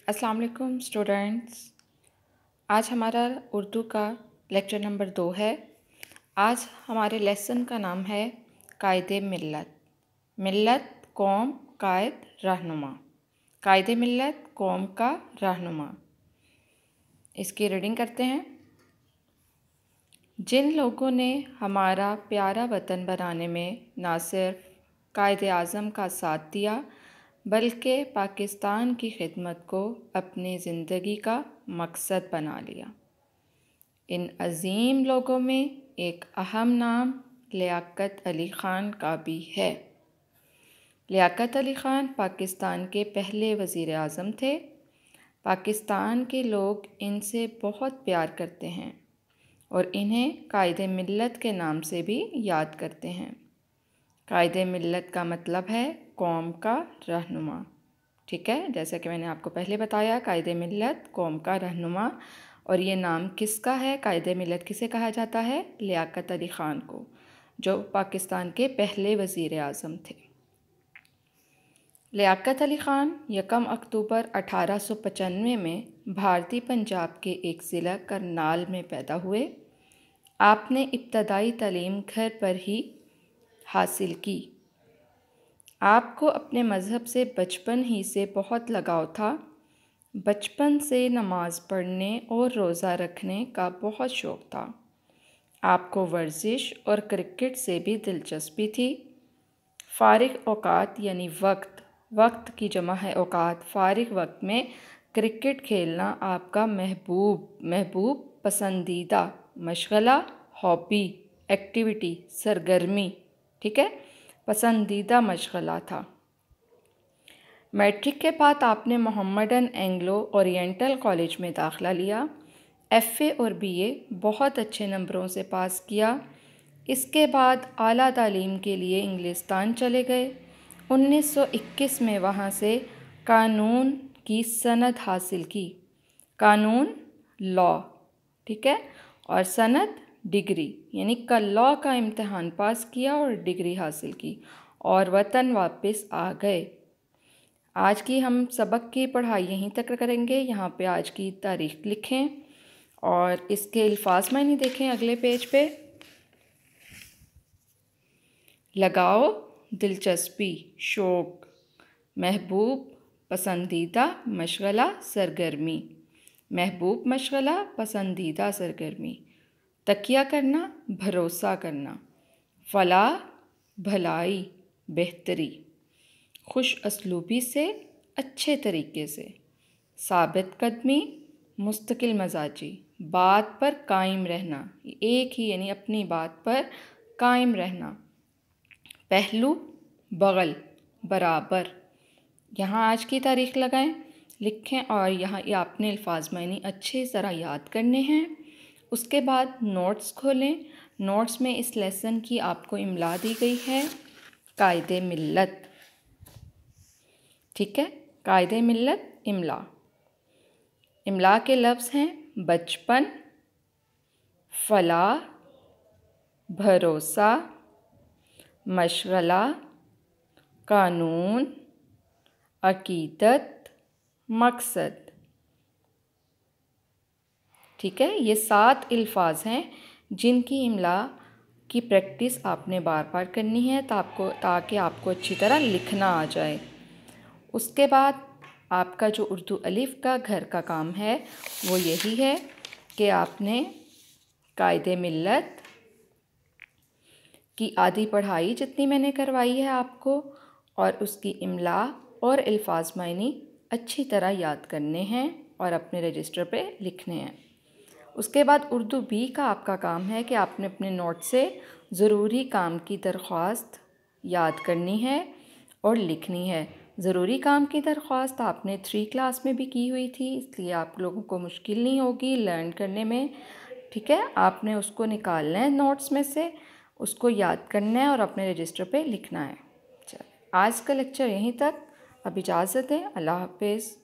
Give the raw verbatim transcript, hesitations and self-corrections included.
अस्सलाम वालेकुम स्टूडेंट्स। आज हमारा उर्दू का लेक्चर नंबर दो है। आज हमारे लेसन का नाम है कायदे मिल्लत। मिल्लत कौम, कायद, रहनुमा। कायदे मिल्लत कौम का रहनुमा। इसकी रीडिंग करते हैं। जिन लोगों ने हमारा प्यारा वतन बनाने में ना सिर्फ कायदे आज़म का साथ दिया बल्कि पाकिस्तान की खिदमत को अपनी ज़िंदगी का मकसद बना लिया, इन अजीम लोगों में एक अहम नाम लियाकत अली ख़ान का भी है। लियाकत अली ख़ान पाकिस्तान के पहले वज़ीर आज़म थे। पाकिस्तान के लोग इनसे बहुत प्यार करते हैं और इन्हें कायदे मिल्लत के नाम से भी याद करते हैं। कायदे मिल्लत का मतलब है कौम का रहनुमा। ठीक है, जैसे कि मैंने आपको पहले बताया, कायदे मिल्लत कौम का रहनुमा। और ये नाम किसका है? कायदे मिल्लत किसे कहा जाता है? लियाकत अली ख़ान को, जो पाकिस्तान के पहले वज़ीर आज़म थे। लियाकत अली ख़ान यकम अक्टूबर अठारह सौ पचानवे में भारतीय पंजाब के एक ज़िला करनाल में पैदा हुए। आपने इब्तदाई तालीम घर पर ही हासिल की। आपको अपने मज़हब से बचपन ही से बहुत लगाव था। बचपन से नमाज़ पढ़ने और रोज़ा रखने का बहुत शौक़ था। आपको वर्जिश और क्रिकेट से भी दिलचस्पी थी। फ़ारिग औक़ात यानी वक्त वक्त की जमा है औक़ात। फ़ारिग वक्त में क्रिकेट खेलना आपका महबूब महबूब पसंदीदा मशग़ला, हॉबी, एक्टिविटी, सरगर्मी, ठीक है, पसंदीदा मशग़ला था। मैट्रिक के बाद आपने मोहम्मदन एंग्लो ओरिएंटल कॉलेज में दाखिला लिया। एफ़ए और बीए बहुत अच्छे नंबरों से पास किया। इसके बाद आला तालीम के लिए इंग्लिस्तान चले गए। उन्नीस सौ इक्कीस में वहाँ से कानून की सनद हासिल की। कानून लॉ, ठीक है, और सनद डिग्री, यानी का लॉ का इम्तिहान पास किया और डिग्री हासिल की और वतन वापस आ गए। आज की हम सबक की पढ़ाई यहीं तक करेंगे। यहाँ पे आज की तारीख लिखें और इसके अल्फाज मायने देखें अगले पेज पे। लगाओ, दिलचस्पी, शौक़, महबूब, पसंदीदा, मशग़ला, सरगर्मी। महबूब मशग़ला, पसंदीदा सरगर्मी। तकिया करना, भरोसा करना। फलाह, भलाई, बेहतरी। खुश असलूबी से, अच्छे तरीके से। साबित कदमी, मुस्तकिल मजाजी, बात पर कायम रहना, एक ही यानी अपनी बात पर कायम रहना। पहलू, बगल, बराबर। यहाँ आज की तारीख लगाएं, लिखें और यहाँ ये आपने अल्फाज मायने अच्छे ज़रा याद करने हैं। उसके बाद नोट्स खोलें। नोट्स में इस लेसन की आपको इमला दी गई है, कायदे मिल्लत, ठीक है। कायदे मिल्लत इमला। इमला के लफ्ज़ हैं बचपन, फलाह, भरोसा, मशग़ला, कानून, अकीदत, मकसद, ठीक है। ये सात अल्फाज हैं जिनकी इमला की प्रैक्टिस आपने बार बार करनी है ताकि ताकि आपको अच्छी तरह लिखना आ जाए। उसके बाद आपका जो उर्दू अलिफ़ का घर का काम है वो यही है कि आपने कायदे मिल्लत की आधी पढ़ाई जितनी मैंने करवाई है आपको और उसकी इमला और अल्फाज मायनी अच्छी तरह याद करने हैं और अपने रजिस्टर पे लिखने हैं। उसके बाद उर्दू बी का आपका काम है कि आपने अपने नोट से ज़रूरी काम की दरख्वास्त याद करनी है और लिखनी है। ज़रूरी काम की दरख्वास्त आपने थ्री क्लास में भी की हुई थी, इसलिए आप लोगों को मुश्किल नहीं होगी लर्न करने में, ठीक है। आपने उसको निकालना है नोट्स में से, उसको याद करना है और अपने रजिस्टर पे लिखना है। चलिए, आज का लेक्चर यहीं तक। अब इजाज़त है। अल्लाह हाफ़िज़।